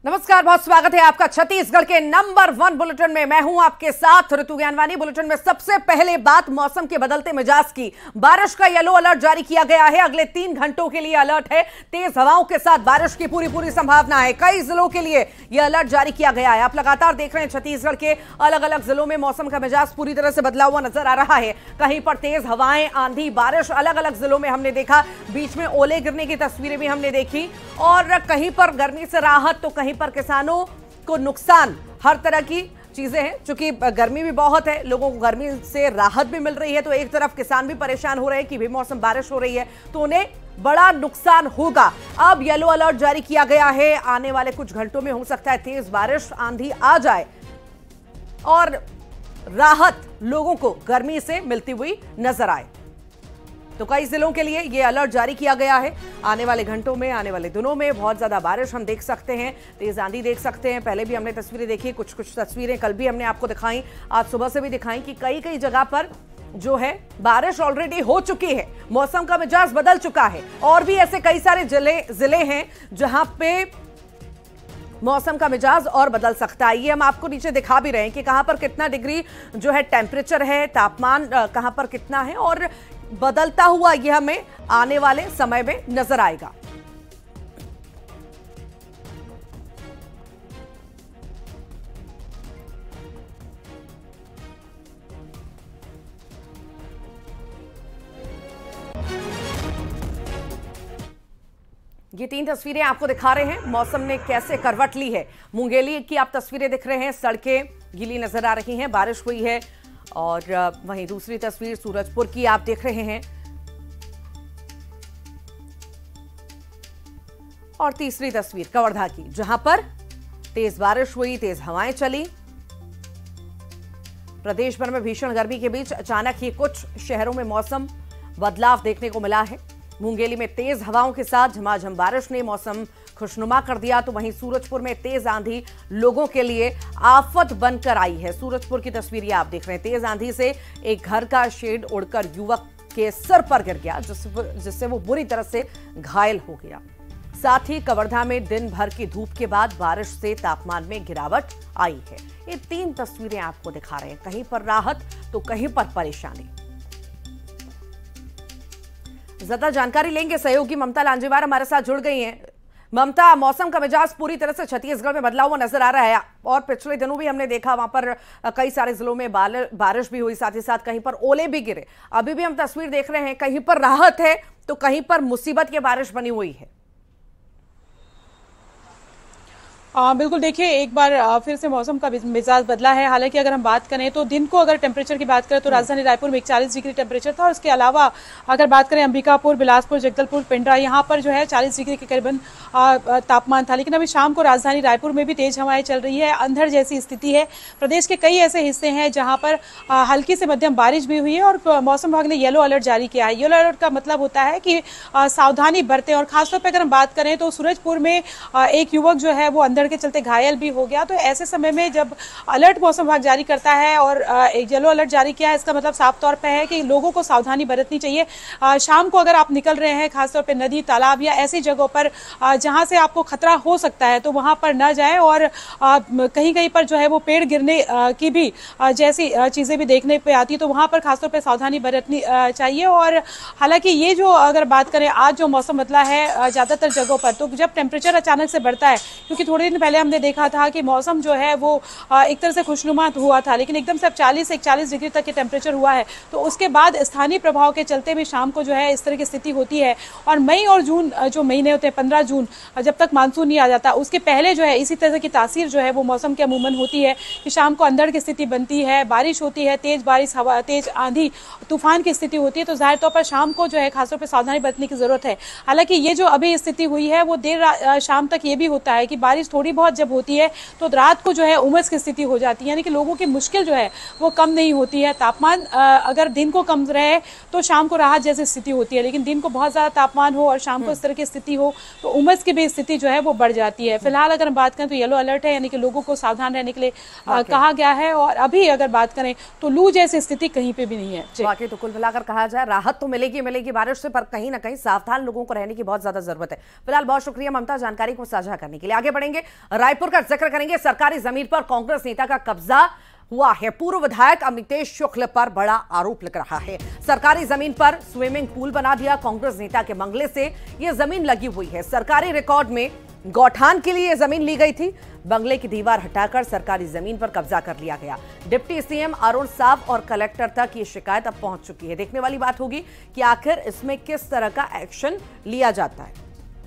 नमस्कार, बहुत स्वागत है आपका छत्तीसगढ़ के नंबर 1 बुलेटिन में। मैं हूं आपके साथ ऋतु ज्ञानवानी। बुलेटिन में सबसे पहले बात मौसम के बदलते मिजाज की। बारिश का येलो अलर्ट जारी किया गया है। अगले 3 घंटों के लिए अलर्ट है। तेज हवाओं के साथ बारिश की पूरी संभावना है। कई जिलों के लिए यह अलर्ट जारी किया गया है। आप लगातार देख रहे हैं छत्तीसगढ़ के अलग अलग जिलों में मौसम का मिजाज पूरी तरह से बदला हुआ नजर आ रहा है। कहीं पर तेज हवाएं, आंधी, बारिश अलग अलग जिलों में हमने देखा। बीच में ओले गिरने की तस्वीरें भी हमने देखी और कहीं पर गर्मी से राहत तो कहीं पर किसानों को नुकसान। हर तरह की चीजें हैं, क्योंकि गर्मी भी बहुत है, लोगों को गर्मी से राहत भी मिल रही है। तो एक तरफ किसान भी परेशान हो रहे हैं कि बेमौसम बारिश हो रही है तो उन्हें बड़ा नुकसान होगा। अब येलो अलर्ट जारी किया गया है। आने वाले कुछ घंटों में हो सकता है तेज बारिश, आंधी आ जाए और राहत लोगों को गर्मी से मिलती हुई नजर आए। तो कई जिलों के लिए यह अलर्ट जारी किया गया है। आने वाले घंटों में, आने वाले दिनों में बहुत ज्यादा बारिश हम देख सकते हैं, तेज आंधी देख सकते हैं। पहले भी हमने तस्वीरें देखी, कुछ तस्वीरें कल भी हमने आपको दिखाई, आज सुबह से भी दिखाई कि कई जगह पर जो है बारिश ऑलरेडी हो चुकी है। मौसम का मिजाज बदल चुका है और भी ऐसे कई सारे जिले हैं जहां पे मौसम का मिजाज और बदल सकता है। ये हम आपको नीचे दिखा भी रहे हैं कि कहां पर कितना डिग्री जो है टेम्परेचर है, तापमान कहां पर कितना है और बदलता हुआ यह हमें आने वाले समय में नजर आएगा। ये 3 तस्वीरें आपको दिखा रहे हैं। मौसम ने कैसे करवट ली है। मुंगेली की आप तस्वीरें दिख रहे हैं, सड़कें गीली नजर आ रही हैं, बारिश हुई है। और वहीं दूसरी तस्वीर सूरजपुर की आप देख रहे हैं और तीसरी तस्वीर कवर्धा की, जहां पर तेज बारिश हुई, तेज हवाएं चली। प्रदेश भर में भीषण गर्मी के बीच अचानक ही कुछ शहरों में मौसम बदलाव देखने को मिला है। मुंगेली में तेज हवाओं के साथ झमाझम बारिश ने मौसम खुशनुमा कर दिया, तो वहीं सूरजपुर में तेज आंधी लोगों के लिए आफत बनकर आई है। सूरजपुर की तस्वीर ये आप देख रहे हैं। तेज आंधी से एक घर का शेड उड़कर युवक के सर पर गिर गया, जिससे वो बुरी तरह से घायल हो गया। साथ ही कवर्धा में दिन भर की धूप के बाद बारिश से तापमान में गिरावट आई है। ये 3 तस्वीरें आपको दिखा रहे हैं, कहीं पर राहत तो कहीं पर परेशानी। ज्यादा जानकारी लेंगे, सहयोगी ममता लांजेवार हमारे साथ जुड़ गई हैं। ममता, मौसम का मिजाज पूरी तरह से छत्तीसगढ़ में बदला हुआ नजर आ रहा है और पिछले दिनों भी हमने देखा वहां पर कई सारे जिलों में बारिश भी हुई, साथ ही साथ कहीं पर ओले भी गिरे। अभी भी हम तस्वीर देख रहे हैं, कहीं पर राहत है तो कहीं पर मुसीबत की बारिश बनी हुई है। बिल्कुल, देखिए एक बार फिर से मौसम का मिजाज बदला है। हालांकि अगर हम बात करें तो दिन को अगर टेम्परेचर की बात करें तो राजधानी रायपुर में 41 डिग्री टेम्परेचर था और इसके अलावा अगर बात करें अंबिकापुर, बिलासपुर, जगदलपुर, पिंडरा, यहाँ पर जो है 40 डिग्री के करीबन तापमान था। लेकिन अभी शाम को राजधानी रायपुर में भी तेज हवाएं चल रही है, अंधड़ जैसी स्थिति है। प्रदेश के कई ऐसे हिस्से हैं जहाँ पर हल्की से मध्यम बारिश भी हुई है और मौसम विभाग ने येलो अलर्ट जारी किया है। येलो अलर्ट का मतलब होता है कि सावधानी बरतें और खासतौर पर अगर हम बात करें तो सूरजपुर में एक युवक जो है वो के चलते घायल भी हो गया। तो ऐसे समय में जब अलर्ट मौसम विभाग जारी करता है और एक येलो अलर्ट जारी किया है, इसका मतलब साफ तौर पे है कि लोगों को सावधानी बरतनी चाहिए। शाम को अगर आप निकल रहे हैं खासतौर पे नदी, तालाब या ऐसी जगहों पर जहां से आपको खतरा हो सकता है तो वहां पर न जाएं और कहीं पर जो है वो पेड़ गिरने की भी जैसी चीजें भी देखने पे आती है तो वहां पर खासतौर पे सावधानी बरतनी चाहिए। और हालांकि ये जो अगर बात करें आज जो मौसम बदला है ज्यादातर जगहों पर, तो जब टेम्परेचर अचानक से बढ़ता है, क्योंकि थोड़े दिन पहले हमने देखा था कि मौसम जो है वो एक तरह से खुशनुमा हुआ था, लेकिन एकदम से अब 40 से 41 डिग्री तक के टेम्परेचर हुआ है। तो उसके बाद स्थानीय प्रभाव के चलते भी शाम को जो है इस तरह की स्थिति होती है। और मई और जून जो महीने होते हैं, 15 जून जब तक मानसून नहीं आ जाता उसके पहले जो है इसी तरह की तासीर जो है वो मौसम के अमूमन होती है कि शाम को अंधड़ की स्थिति बनती है, बारिश होती है, तेज बारिश, हवा, तेज आंधी, तूफान की स्थिति होती है। तो जाहिर तौर पर शाम को जो है खासतौर पर सावधानी बरतने की जरूरत है। हालांकि ये जो अभी स्थिति हुई है वो देर शाम तक ये भी होता है कि बारिश थोड़ी बहुत जब होती है तो रात को जो है उमस की स्थिति हो जाती है, यानी कि लोगों की मुश्किल जो है वो कम नहीं होती है। तापमान अगर दिन को कम रहे तो शाम को राहत जैसी स्थिति होती है, लेकिन दिन को बहुत ज्यादा तापमान हो और शाम को इस तरह की स्थिति हो तो उमस की भी स्थिति जो है वो बढ़ जाती है। फिलहाल अगर हम बात करें तो येलो अलर्ट है, यानी कि लोगों को सावधान रहने के लिए कहा गया है। और अभी अगर बात करें तो लू जैसी स्थिति कहीं पे भी नहीं है। वाकई तो कुल मिलाकर कहा जाए राहत तो मिलेगी बारिश से, पर कहीं ना कहीं सावधान लोगों को रहने की बहुत ज्यादा जरूरत है। फिलहाल बहुत शुक्रिया ममता जानकारी को साझा करने के लिए। आगे बढ़ेंगे, रायपुर का जिक्र करेंगे। सरकारी जमीन पर कांग्रेस नेता का कब्जा हुआ है। पूर्व विधायक अमितेश शुक्ल पर बड़ा आरोप लग रहा है। सरकारी जमीन पर स्विमिंग पूल बना दिया। कांग्रेस नेता के बंगले से यह जमीन लगी हुई है। सरकारी रिकॉर्ड में गौठान के लिए जमीन ली गई थी। बंगले की दीवार हटाकर सरकारी जमीन पर कब्जा कर लिया गया। डिप्टी सीएम अरुण साव और कलेक्टर तक ये शिकायत अब पहुंच चुकी है। देखने वाली बात होगी कि आखिर इसमें किस तरह का एक्शन लिया जाता है।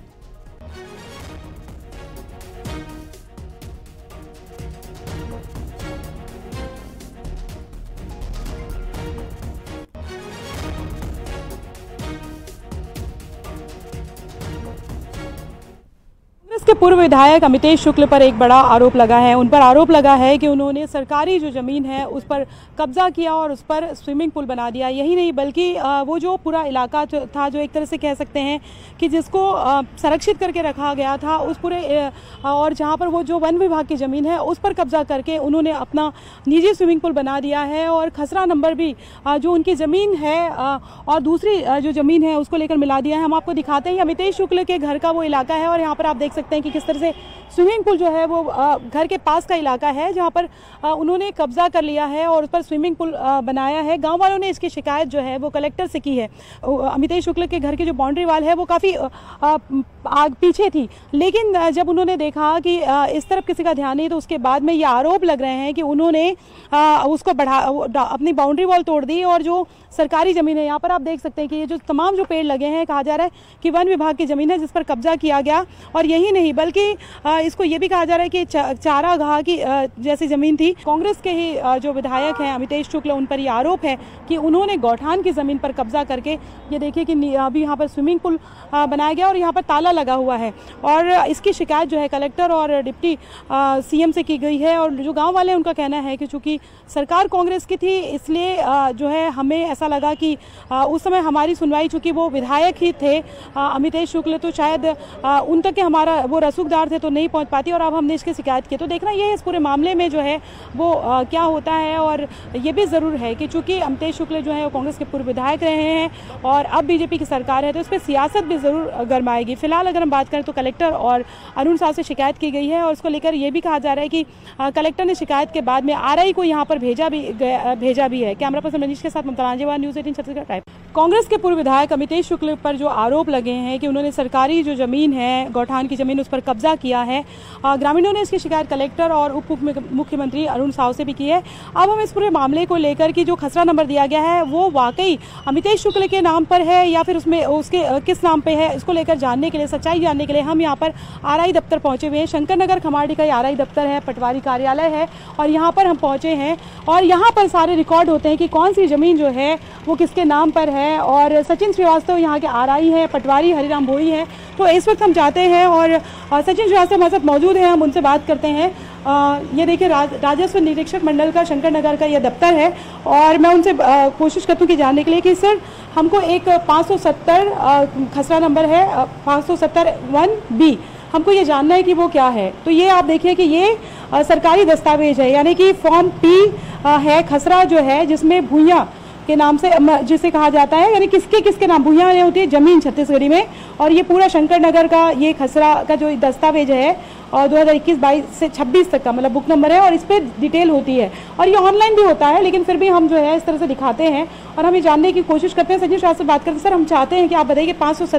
कांग्रेस के पूर्व विधायक अमितेश शुक्ल पर एक बड़ा आरोप लगा है। उन पर आरोप लगा है कि उन्होंने सरकारी जो जमीन है उस पर कब्जा किया और उस पर स्विमिंग पूल बना दिया। यही नहीं बल्कि वो जो पूरा इलाका था, जो एक तरह से कह सकते हैं कि जिसको संरक्षित करके रखा गया था, उस पूरे और जहां पर वो जो वन विभाग की जमीन है उस पर कब्जा करके उन्होंने अपना निजी स्विमिंग पूल बना दिया है। और खसरा नंबर भी जो उनकी जमीन है और दूसरी जो जमीन है उसको लेकर मिला दिया है। हम आपको दिखाते हैं अमितेश शुक्ल के घर का वो इलाका है और यहाँ पर आप देख सकते हैं कि किस तरह से स्विमिंग पूल जो है वो घर के पास का इलाका है जहां पर उन्होंने कब्जा कर लिया है और उस पर स्विमिंग पूल बनाया है। गांव वालों ने इसकी शिकायत जो है वो कलेक्टर से की है। अमितेश शुक्ल के घर की जो बाउंड्री वाल है वो काफी पीछे थी, लेकिन जब उन्होंने देखा कि इस तरफ किसी का ध्यान नहीं तो उसके बाद में ये आरोप लग रहे हैं कि उन्होंने उसको अपनी बाउंड्री वॉल तोड़ दी। और जो सरकारी जमीन है, यहाँ पर आप देख सकते हैं कि ये जो तमाम जो पेड़ लगे हैं, कहा जा रहा है कि वन विभाग की जमीन है जिस पर कब्जा किया गया। और यही नहीं बल्कि इसको ये भी कहा जा रहा है कि चारागाह की जैसी जमीन थी। कांग्रेस के ही जो विधायक हैं अमितेश शुक्ल, उन पर ये आरोप है कि उन्होंने गौठान की जमीन पर कब्जा करके, ये देखिए कि अभी यहाँ पर स्विमिंग पूल बनाया गया और यहाँ पर ताला लगा हुआ है। और इसकी शिकायत जो है कलेक्टर और डिप्टी सीएम से की गई है। और जो गाँव वाले उनका कहना है कि चूंकि सरकार कांग्रेस की थी इसलिए जो है हमें ऐसा लगा कि उस समय हमारी सुनवाई, चूंकि वो विधायक ही थे अमितेश शुक्ल, तो शायद उन तक के हमारा वो रसूखदार थे तो नहीं पहुंच पाती और अब हमने इसकी शिकायत की। तो देखना ये इस पूरे मामले में जो है वो क्या होता है। और ये भी जरूर है कि चूंकि अमितेश शुक्ल जो है वो कांग्रेस के पूर्व विधायक रहे हैं और अब बीजेपी की सरकार है तो इस पर सियासत भी जरूर गर्माएगी। फिलहाल अगर हम बात करें तो कलेक्टर और अरुण साव से शिकायत की गई है और इसको लेकर ये भी कहा जा रहा है कि कलेक्टर ने शिकायत के बाद में आरआई को यहाँ पर भेजा भी है। कैमरा पर्सन मनीष के साथ ममता लांजेवाल, न्यूज़ 18 छत्तीसगढ़ टाइप। कांग्रेस के पूर्व विधायक अमितेश शुक्ल पर जो आरोप लगे हैं कि उन्होंने सरकारी जो जमीन है, गौठान की जमीन, उस पर कब्जा किया है, ग्रामीणों ने इसकी शिकायत कलेक्टर और उप मुख्यमंत्री अरुण साव से भी की है। अब हम इस पूरे मामले को लेकर कि जो खसरा नंबर दिया गया है वो वाकई अमितेश शुक्ल के नाम पर है या फिर उसमें उसके किस नाम पे है, इसको लेकर जानने के लिए, सच्चाई जानने के लिए हम यहाँ पर आरआई दफ्तर पहुंचे हुए हैं। शंकर नगर खमाड़ी का ये आरआई दफ्तर है, पटवारी कार्यालय है और यहाँ पर हम पहुंचे हैं और यहाँ पर सारे रिकॉर्ड होते हैं कि कौन सी जमीन जो है वो किसके नाम पर है। और सचिन श्रीवास्तव यहाँ के आरआई है, पटवारी हरिराम भोई है। तो इस वक्त हम जाते हैं और सचिन श्रीवास्तव हमारे साथ मौजूद हैं, हम उनसे बात करते हैं। ये देखिए राजस्व निरीक्षक मंडल का शंकर नगर का ये दफ्तर है और मैं उनसे कोशिश करती हूँ कि जानने के लिए कि सर हमको एक 570 खसरा नंबर है, 570(1)B, हमको ये जानना है कि वो क्या है। तो ये आप देखिए कि ये सरकारी दस्तावेज है, यानी कि फॉर्म P है, खसरा जो है जिसमें भूइयाँ के नाम से जिसे कहा जाता है, यानी किसके नाम भूइयाँ होती है, जमीन छत्तीसगढ़ी में। और ये पूरा शंकर नगर का ये खसरा का जो दस्तावेज है और 2021-22 से 26 तक का मतलब बुक नंबर है और इस पर डिटेल होती है और ये ऑनलाइन भी होता है, लेकिन फिर भी हम जो है इस तरह से दिखाते हैं और हम ये जानने की कोशिश करते हैं। सचिन शाह से बात करते हैं। सर, हम चाहते हैं कि आप बताइए कि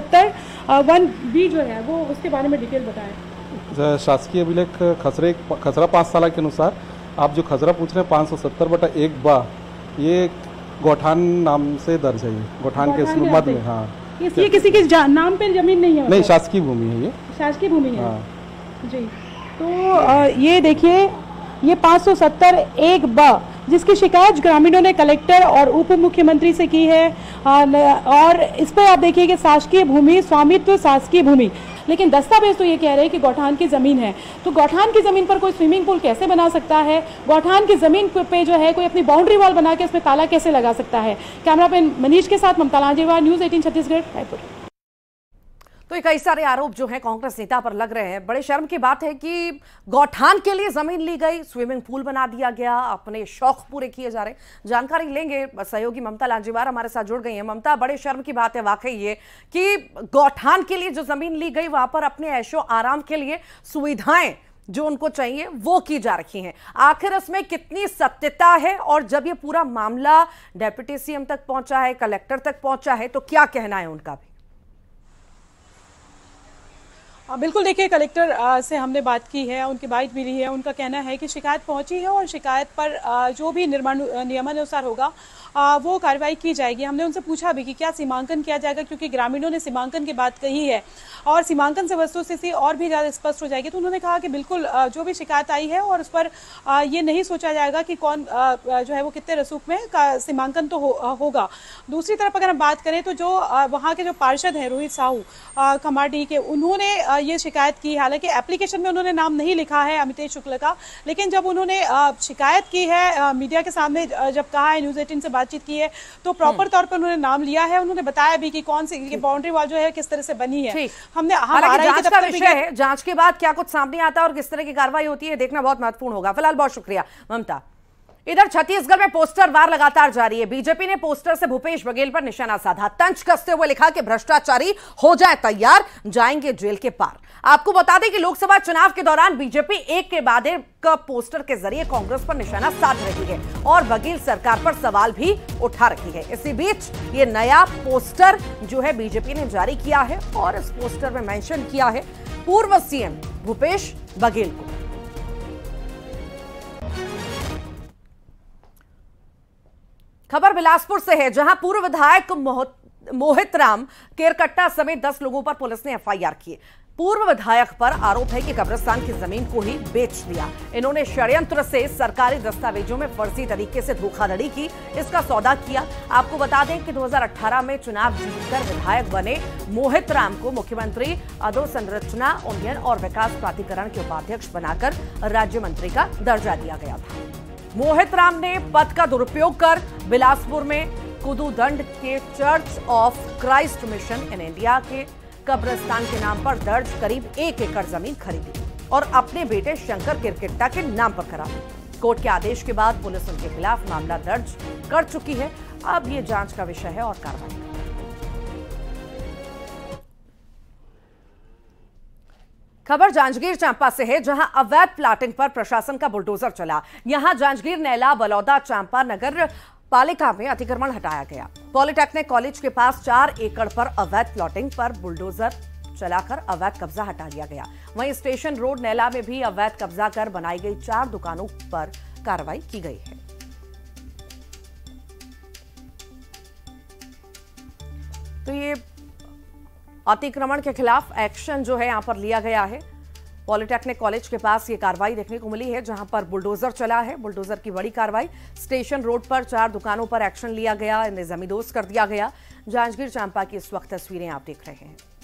570(1)B जो है वो उसके बारे में डिटेल बताएं। शासकीय अभिलेख खसरा 5 साल के अनुसार आप जो खसरा पूछ रहे हैं 570/1 ये गौठान नाम से दर्ज है। ये गौठान के मद में, हाँ, ये किसी के नाम पे जमीन नहीं है, नहीं, शासकीय भूमि है, ये शासकीय भूमि है। हाँ। जी, तो ये देखिए ये 570(1)B जिसकी शिकायत ग्रामीणों ने कलेक्टर और उप मुख्यमंत्री से की है और इस पर आप देखिए कि शासकीय भूमि, स्वामित्व शासकीय भूमि, लेकिन दस्तावेज तो ये कह रहे हैं कि गौठान की जमीन है। तो गौठान की जमीन पर कोई स्विमिंग पूल कैसे बना सकता है? गौठान की जमीन पे जो है कोई अपनी बाउंड्री वॉल बना के इसमें ताला कैसे लगा सकता है? कैमरा मैन मनीष के साथ ममता लांजेवाल, न्यूज़ 18 छत्तीसगढ़, रायपुर। तो ये कई सारे आरोप जो हैं कांग्रेस नेता पर लग रहे हैं। बड़े शर्म की बात है कि गौठान के लिए जमीन ली गई, स्विमिंग पूल बना दिया गया, अपने शौक पूरे किए जा रहे हैं। जानकारी लेंगे, सहयोगी ममता लांजेवाल हमारे साथ जुड़ गई हैं। ममता, बड़े शर्म की बात है वाकई ये कि गौठान के लिए जो जमीन ली गई वहां पर अपने ऐशो आराम के लिए सुविधाएं जो उनको चाहिए वो की जा रही हैं। आखिर इसमें कितनी सत्यता है, और जब ये पूरा मामला डेप्यूटी सीएम तक पहुंचा है, कलेक्टर तक पहुंचा है, तो क्या कहना है उनका भी? बिल्कुल देखिए, कलेक्टर से हमने बात की है, उनकी बाइट भी ली है। उनका कहना है कि शिकायत पहुंची है और शिकायत पर जो भी नियमानुसार होगा वो कार्रवाई की जाएगी। हमने उनसे पूछा भी कि क्या सीमांकन किया जाएगा, क्योंकि ग्रामीणों ने सीमांकन की बात कही है और सीमांकन से वस्तुस्थिति और भी ज़्यादा स्पष्ट हो जाएगी। तो उन्होंने कहा कि बिल्कुल जो भी शिकायत आई है और उस पर ये नहीं सोचा जाएगा कि कौन जो है वो कितने रसूख में सीमांकन तो होगा। दूसरी तरफ अगर हम बात करें तो जो वहाँ के जो पार्षद हैं रोहित साहू खमाडी के, उन्होंने ये शिकायत की। हालांकि एप्लीकेशन में उन्होंने नाम नहीं लिखा है अमितेश शुक्ल का, लेकिन जब उन्होंने शिकायत की है मीडिया के सामने, जब कहा है न्यूज़ 18 से बातचीत की है, तो प्रॉपर तौर पर उन्होंने नाम लिया है। उन्होंने बताया भी कि कौन सी बाउंड्री वॉल जो है किस तरह से बनी है। जांच का विषय है, जांच के बाद क्या कुछ सामने आता है और किस तरह की कार्रवाई होती है, देखना बहुत महत्वपूर्ण होगा। फिलहाल बहुत शुक्रिया ममता। इधर छत्तीसगढ़ में पोस्टर वार लगातार जारी है। बीजेपी ने पोस्टर से भूपेश बघेल पर निशाना साधा, तंज कसते हुए लिखा कि भ्रष्टाचारी हो जाए तैयार, जाएंगे जेल के पार। आपको बता दें कि लोकसभा चुनाव के दौरान बीजेपी एक के बाद एक पोस्टर के जरिए कांग्रेस पर निशाना साध रही है और बघेल सरकार पर सवाल भी उठा रही है। इसी बीच ये नया पोस्टर जो है बीजेपी ने जारी किया है और इस पोस्टर में मेंशन किया है पूर्व सीएम भूपेश बघेल को। खबर बिलासपुर से है, जहां पूर्व विधायक मोहित राम केरकट्टा समेत 10 लोगों पर पुलिस ने एफआईआर की। पूर्व विधायक पर आरोप है कि कब्रिस्तान की जमीन को ही बेच दिया। इन्होंने षड्यंत्र से सरकारी दस्तावेजों में फर्जी तरीके से धोखाधड़ी की, इसका सौदा किया। आपको बता दें कि 2018 में चुनाव जीतकर विधायक बने मोहित राम को मुख्यमंत्री अधोसंरचना उन्नयन और विकास प्राधिकरण के उपाध्यक्ष बनाकर राज्य मंत्री का दर्जा दिया गया था। मोहित राम ने पद का दुरुपयोग कर बिलासपुर में कुदूदंड के church of Christ mission in India के कब्रिस्तान के नाम पर दर्ज करीब 1 एकड़ जमीन खरीदी और अपने बेटे शंकर केरकट्टा के नाम पर करा दी। कोर्ट के आदेश के बाद पुलिस उनके खिलाफ मामला दर्ज कर चुकी है। अब ये जांच का विषय है और कार्रवाई। खबर जांजगीर चांपा से है, जहां अवैध प्लाटिंग पर प्रशासन का बुलडोजर चला। यहां जांजगीर नैला बलौदा चांपा नगर पालिका में अतिक्रमण हटाया गया। पॉलिटेक्निक कॉलेज के पास 4 एकड़ पर अवैध प्लॉटिंग पर बुलडोजर चलाकर अवैध कब्जा हटा लिया गया। वहीं स्टेशन रोड नैला में भी अवैध कब्जा कर बनाई गई 4 दुकानों पर कार्रवाई की गई है। तो ये अतिक्रमण के खिलाफ एक्शन जो है यहां पर लिया गया है। पॉलिटेक्निक कॉलेज के पास ये कार्रवाई देखने को मिली है, जहां पर बुलडोजर चला है। बुलडोजर की बड़ी कार्रवाई। स्टेशन रोड पर 4 दुकानों पर एक्शन लिया गया, इन्हें जमींदोज कर दिया गया। जांजगीर चांपा की इस वक्त तस्वीरें आप देख रहे हैं।